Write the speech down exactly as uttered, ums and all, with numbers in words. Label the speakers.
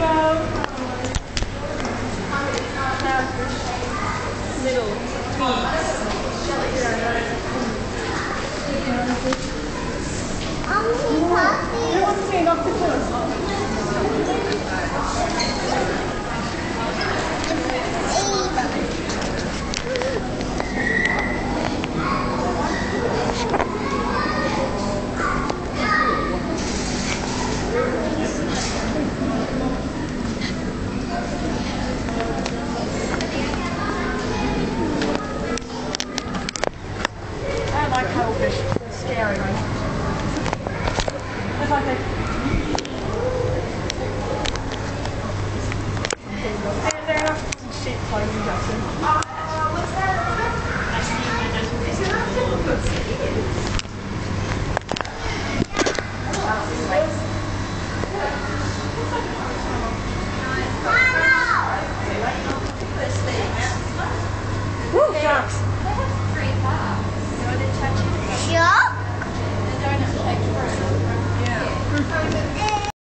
Speaker 1: Little like cuttlefish. They're scary. It's like a... And they're enough some shit clothing, Justin. Uh, uh, what's that? Is it not difficult to eat? Woo, sharks.